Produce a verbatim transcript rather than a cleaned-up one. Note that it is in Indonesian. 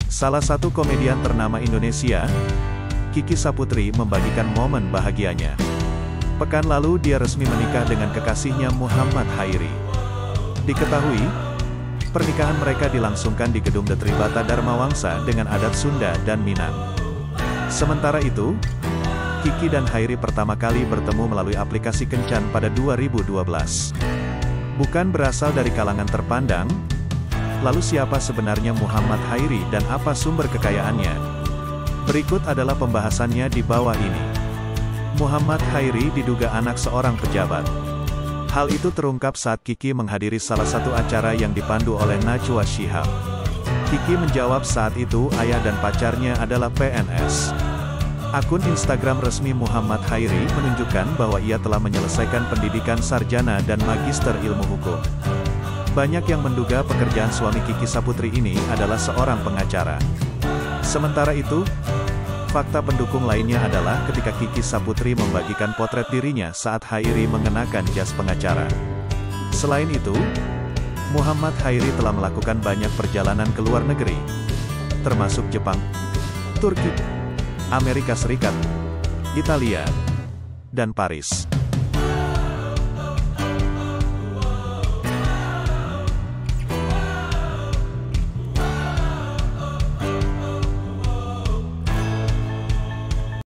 Salah satu komedian ternama Indonesia, Kiki Saputri membagikan momen bahagianya. Pekan lalu dia resmi menikah dengan kekasihnya Muhammad Chairi. Diketahui, pernikahan mereka dilangsungkan di Gedung The Tribata Dharma Wangsa dengan adat Sunda dan Minang. Sementara itu, Kiki dan Chairi pertama kali bertemu melalui aplikasi Kencan pada dua ribu dua belas. Bukan berasal dari kalangan terpandang, lalu siapa sebenarnya Muhammad Chairi dan apa sumber kekayaannya? Berikut adalah pembahasannya di bawah ini. Muhammad Chairi diduga anak seorang pejabat. Hal itu terungkap saat Kiki menghadiri salah satu acara yang dipandu oleh Najwa Shihab. Kiki menjawab saat itu ayah dan pacarnya adalah P N S. Akun Instagram resmi Muhammad Chairi menunjukkan bahwa ia telah menyelesaikan pendidikan sarjana dan magister ilmu hukum. Banyak yang menduga pekerjaan suami Kiki Saputri ini adalah seorang pengacara. Sementara itu, fakta pendukung lainnya adalah ketika Kiki Saputri membagikan potret dirinya saat Chairi mengenakan jas pengacara. Selain itu, Muhammad Chairi telah melakukan banyak perjalanan ke luar negeri, termasuk Jepang, Turki, Amerika Serikat, Italia, dan Paris.